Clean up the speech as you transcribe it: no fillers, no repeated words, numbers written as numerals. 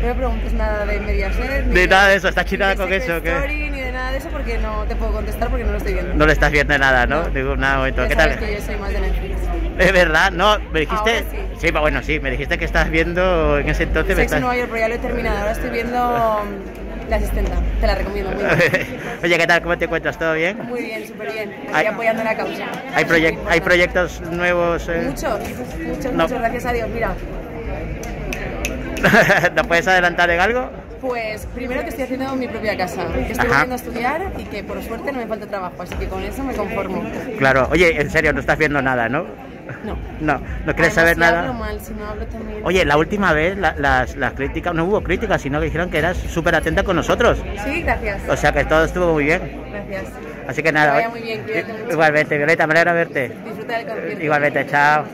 No me preguntes nada de Mediaset, De nada de eso, ¿estás chitada ni con de eso o qué? Story, ni de nada de eso porque no te puedo contestar porque no lo estoy viendo. No le estás viendo nada, ¿no? No. Digo, nada, momento. Ya ¿Qué sabes tal? que yo soy más de Netflix. Es verdad, no, me dijiste... Ahora sí. Sí, bueno, sí, me dijiste que estabas viendo en ese entonces... Sex en Nueva York, pero ya lo he terminado. Ahora estoy viendo La Asistenta. Te la recomiendo muy bien. Oye, ¿qué tal? ¿Cómo te encuentras? ¿Todo bien? Muy bien, súper bien. Estoy Hay- apoyando la causa. ¿Hay, Súper hay importante. proyectos nuevos? Muchos, No. gracias a Dios. Mira, ¿No puedes adelantar en algo? pues primero que estoy haciendo mi propia casa, que estoy Ajá. volviendo a estudiar y que por suerte no me falta trabajo, así que con eso me conformo. Claro. Oye, en serio, no estás viendo nada, ¿no? No. No quieres Además, saber si nada. hablo mal, si no hablo también. Oye, la última vez las críticas, no hubo críticas, sino que dijeron que eras súper atenta con nosotros. Sí, gracias. O sea que todo estuvo muy bien. Gracias. Así que nada. Que vaya muy bien, cuídate mucho. Igualmente, Violeta, me alegra verte. Disfruta del concierto. Igualmente, chao.